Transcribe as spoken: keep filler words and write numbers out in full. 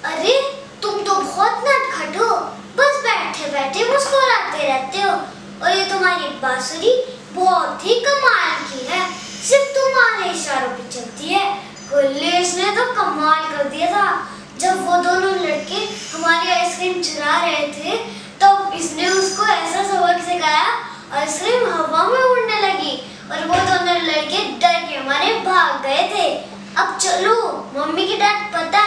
अरे तुम तो बहुत नटखट हो, बस बैठे बैठे मुस्कुराते रहते हो। और ये तुम्हारी बांसुरी बहुत ही कमाल की है, सिर्फ तुम्हारे इशारों पे चलती है। गुल्लेश ने तो कमाल कर दिया था, जब वो दोनों लड़के हमारी आइसक्रीम चुरा रहे थे तब तो इसने उसको ऐसा सबक सिखाया, आइसक्रीम हवा में उड़ने लगी और वो दोनों लड़के डर के मारे भाग गए थे। अब चलो, मम्मी की डांट पता